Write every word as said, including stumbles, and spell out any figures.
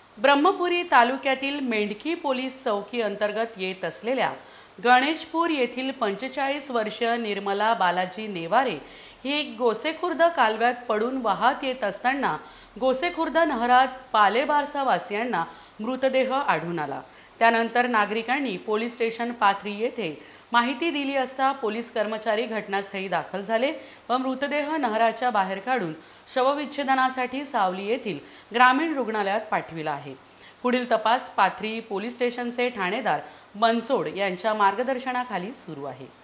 ब्रह्मपुरी तालुक्यातील मेंढकी पोलीस चौकी अंतर्गत येत असलेल्या गणेशपूर येथील पंचेचाळीस वर्षीय निर्मला बालाजी नेवारे ही गोसेखुर्द कालव्यात पडून वाहत येत असताना गोसेखुर्द नहरात पालेबारसा वासियांना मृतदेह आढळून आला। त्यानंतर नागरिकांनी पोलीस स्टेशन पाथरी येथे माहिती दिली असता पोलीस कर्मचारी घटनास्थळी दाखल झाले व मृतदेह नहराच्या बाहेर काढून शवविच्छेदनासाठी सावली येथील ग्रामीण रुग्णालयात पाठविला आहे। पुढील तपास पाथरी पोलीस स्टेशनचे ठाणेदार बनसोड यांच्या मार्गदर्शनाखाली सुरू आहे।